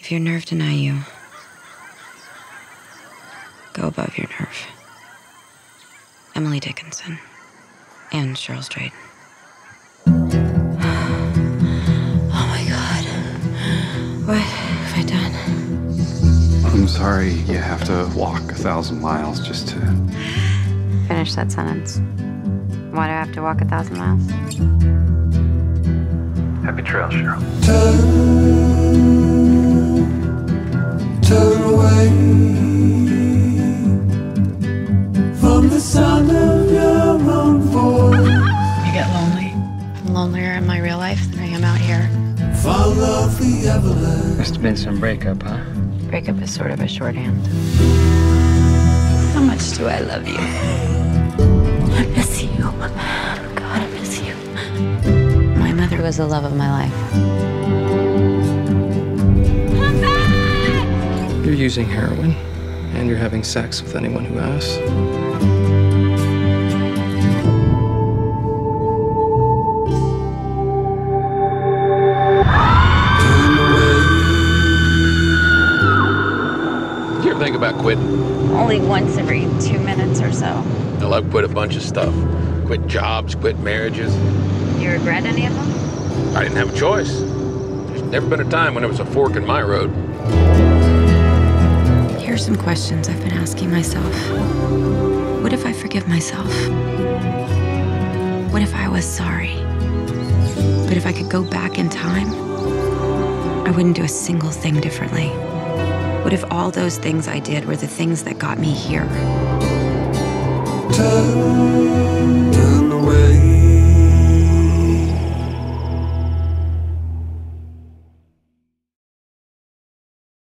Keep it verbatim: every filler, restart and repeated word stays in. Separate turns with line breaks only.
If your nerve deny you, go above your nerve. Emily Dickinson and Cheryl Strayed. Oh my God. What have I done?
I'm sorry you have to walk a thousand miles just to...
Finish that sentence. Why do I have to walk a thousand miles?
Happy trail, Cheryl.
Turn, turn away from the sound of your own voice.
You get lonely. I'm lonelier in my real life than I am out here.
Follow the avalanche.
Must have been some breakup, huh?
Breakup is sort of a shorthand.
How much do I love you?
I miss you. God, I miss you. My mother was the love of my life.
Come back!
You're using heroin, and you're having sex with anyone who asks.
You ever think about quitting?
Only once every two minutes or so.
Well, I've quit a bunch of stuff. Quit jobs, quit marriages.
You regret any of them?
I didn't have a choice. There's never been a time when there was a fork in my road.
Here are some questions I've been asking myself. What if I forgive myself? What if I was sorry? But if I could go back in time, I wouldn't do a single thing differently. What if all those things I did were the things that got me here?
Turn